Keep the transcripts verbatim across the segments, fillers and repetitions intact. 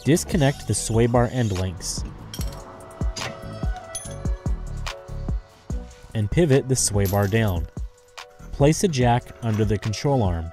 Disconnect the sway bar end links and pivot the sway bar down. Place a jack under the control arm.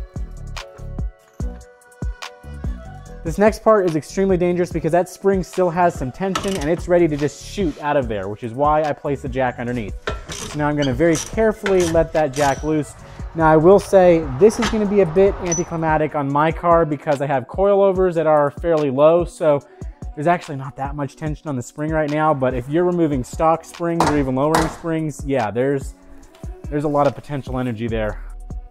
This next part is extremely dangerous because that spring still has some tension and it's ready to just shoot out of there, which is why I place the jack underneath. So now I'm going to very carefully let that jack loose. Now I will say this is going to be a bit anticlimactic on my car because I have coilovers that are fairly low, so there's actually not that much tension on the spring right now, but if you're removing stock springs or even lowering springs, yeah, there's, there's a lot of potential energy there.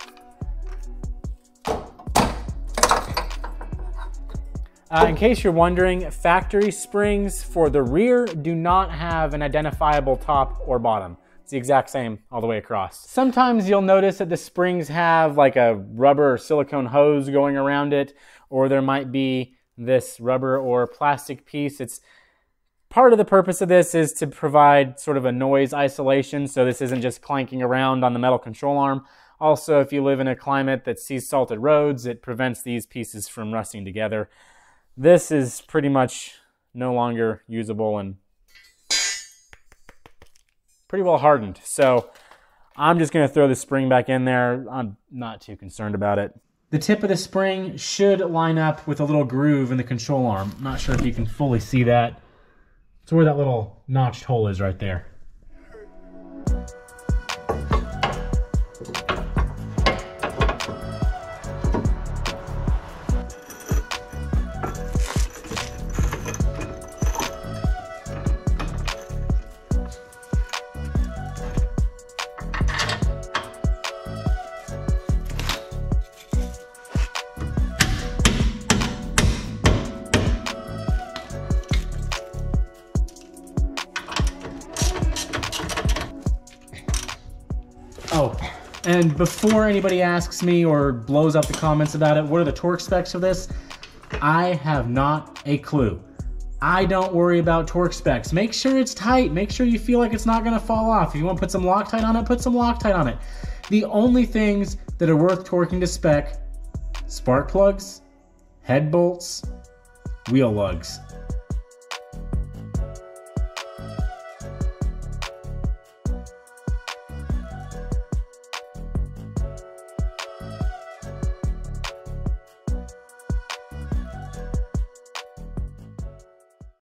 Uh, in case you're wondering, factory springs for the rear do not have an identifiable top or bottom. It's the exact same all the way across. Sometimes you'll notice that the springs have like a rubber or silicone hose going around it, or there might be this rubber or plastic piece. It's part of the purpose of this is to provide sort of a noise isolation, so this isn't just clanking around on the metal control arm. Also, if you live in a climate that sees salted roads, it prevents these pieces from rusting together. This is pretty much no longer usable and pretty well hardened. So I'm just going to throw the spring back in there. I'm not too concerned about it. The tip of the spring should line up with a little groove in the control arm. I'm not sure if you can fully see that. It's where that little notched hole is right there. Oh, and before anybody asks me or blows up the comments about it, what are the torque specs of this? I have not a clue. I don't worry about torque specs. Make sure it's tight. Make sure you feel like it's not gonna fall off. If you want to put some Loctite on it, put some Loctite on it. The only things that are worth torquing to spec: spark plugs, head bolts, wheel lugs.